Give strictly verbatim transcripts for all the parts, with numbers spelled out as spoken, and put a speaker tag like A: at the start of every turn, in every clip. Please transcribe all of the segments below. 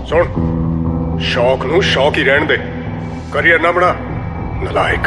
A: सुन, शौक नू शौक ही रहन दे, करियर ना बना नलायक।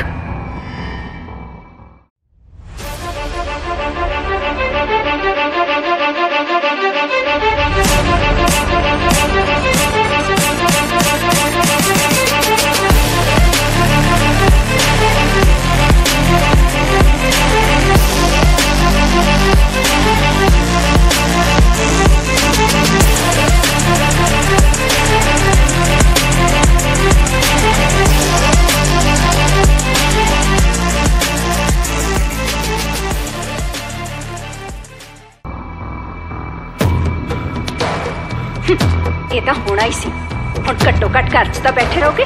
B: ये तो होना ही सी। हुण घट्टो घट घर च तां बैठे रहोगे।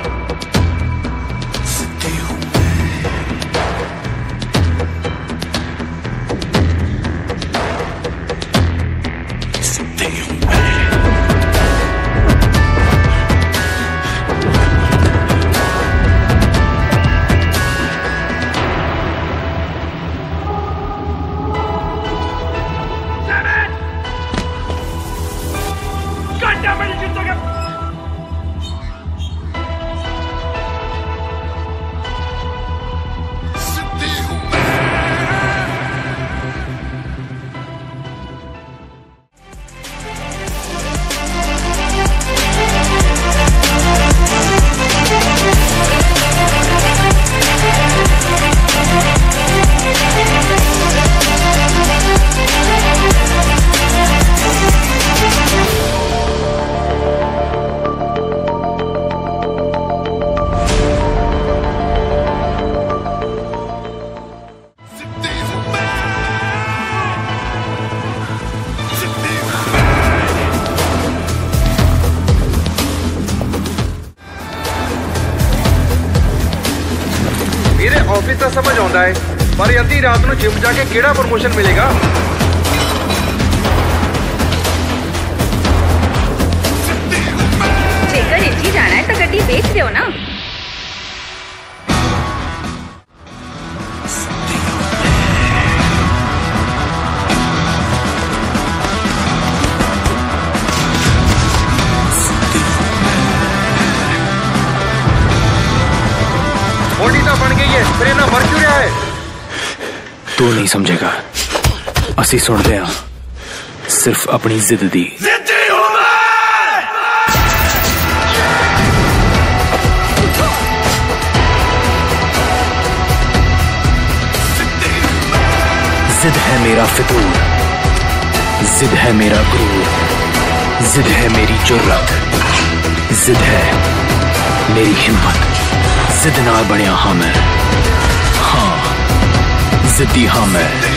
C: मेरे ऑफिस का समझ आता है, पर अद्धी रात को जिम जाके केड़ा प्रमोशन मिलेगा।
B: जेकर इटली जाना है तो गड्डी बेच दो ना।
C: बॉडी तो बन गई है, फिर ना मर क्यों रहा है?
D: तू नहीं समझेगा, असी सुनते हैं सिर्फ अपनी जिद दी। जिद है मेरा फितूर, जिद है मेरा गुरूर, जिद है मेरी जुर्रत, जिद है मेरी हिम्मत। जिद नाल बनिया हाँ मैं, हाँ जिद्दी हाँ मैं।